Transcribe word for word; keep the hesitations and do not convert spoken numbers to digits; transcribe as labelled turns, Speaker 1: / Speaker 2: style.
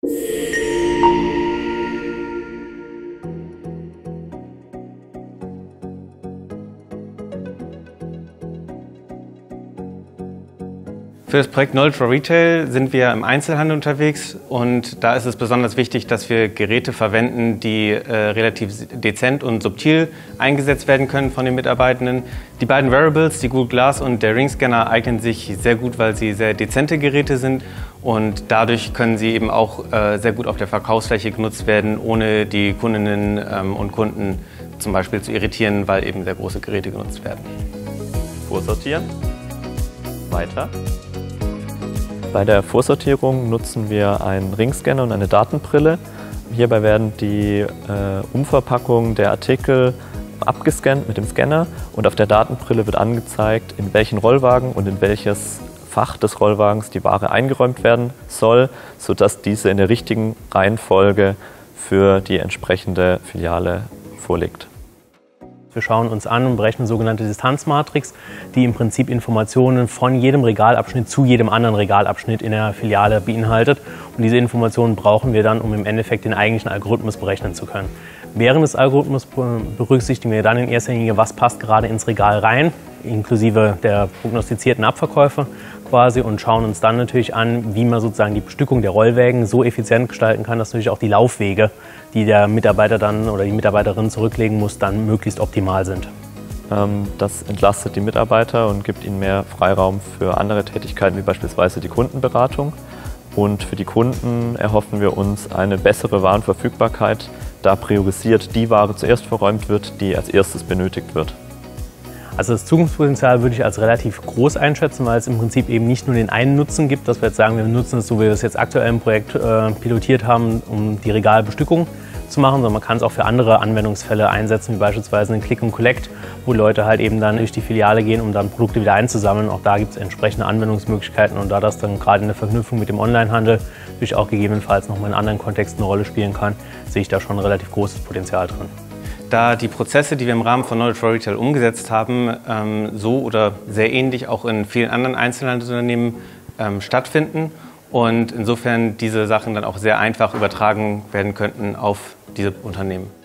Speaker 1: Für das Projekt Knowledge for Retail sind wir im Einzelhandel unterwegs und da ist es besonders wichtig, dass wir Geräte verwenden, die äh, relativ dezent und subtil eingesetzt werden können von den Mitarbeitenden. Die beiden Wearables, die Google Glass und der Ring Scanner, eignen sich sehr gut, weil sie sehr dezente Geräte sind und dadurch können sie eben auch äh, sehr gut auf der Verkaufsfläche genutzt werden, ohne die Kundinnen ähm, und Kunden zum Beispiel zu irritieren, weil eben sehr große Geräte genutzt werden.
Speaker 2: Vorsortieren. Weiter. Bei der Vorsortierung nutzen wir einen Ringscanner und eine Datenbrille. Hierbei werden die äh, Umverpackungen der Artikel abgescannt mit dem Scanner und auf der Datenbrille wird angezeigt, in welchen Rollwagen und in welches Fach des Rollwagens die Ware eingeräumt werden soll, sodass diese in der richtigen Reihenfolge für die entsprechende Filiale vorliegt.
Speaker 3: Wir schauen uns an und berechnen sogenannte Distanzmatrix, die im Prinzip Informationen von jedem Regalabschnitt zu jedem anderen Regalabschnitt in der Filiale beinhaltet. Und diese Informationen brauchen wir dann, um im Endeffekt den eigentlichen Algorithmus berechnen zu können. Während des Algorithmus berücksichtigen wir dann in erster Linie, was passt gerade ins Regal rein, inklusive der prognostizierten Abverkäufe quasi, und schauen uns dann natürlich an, wie man sozusagen die Bestückung der Rollwägen so effizient gestalten kann, dass natürlich auch die Laufwege, die der Mitarbeiter dann oder die Mitarbeiterin zurücklegen muss, dann möglichst optimal sind.
Speaker 2: Das entlastet die Mitarbeiter und gibt ihnen mehr Freiraum für andere Tätigkeiten, wie beispielsweise die Kundenberatung. Und für die Kunden erhoffen wir uns eine bessere Warenverfügbarkeit, da priorisiert die Ware zuerst verräumt wird, die als erstes benötigt wird.
Speaker 3: Also das Zukunftspotenzial würde ich als relativ groß einschätzen, weil es im Prinzip eben nicht nur den einen Nutzen gibt, dass wir jetzt sagen, wir nutzen es so, wie wir es jetzt aktuell im Projekt äh, pilotiert haben, um die Regalbestückung zu machen, sondern man kann es auch für andere Anwendungsfälle einsetzen, wie beispielsweise einen Click and Collect, wo Leute halt eben dann durch die Filiale gehen, um dann Produkte wieder einzusammeln. Auch da gibt es entsprechende Anwendungsmöglichkeiten und da das dann gerade in der Verknüpfung mit dem Onlinehandel natürlich auch gegebenenfalls nochmal in anderen Kontexten eine Rolle spielen kann, sehe ich da schon ein relativ großes Potenzial drin.
Speaker 1: Da die Prozesse, die wir im Rahmen von Knowledge for Retail umgesetzt haben, ähm, so oder sehr ähnlich auch in vielen anderen Einzelhandelsunternehmen ähm, stattfinden und insofern diese Sachen dann auch sehr einfach übertragen werden könnten auf diese Unternehmen.